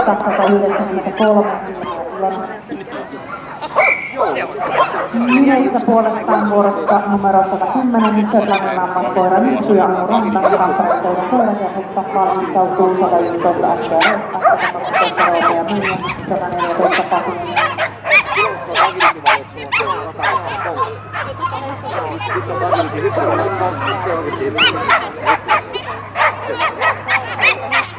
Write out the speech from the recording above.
293 Miehistä puolestaan vuorossa numero 110 Setlanen lammaskoira 1 ja Anu Rannan kamppareiden koirakerhossa valmistautuu 111 STR, 12 Roosia Mia, 114 Pahinen. Sitten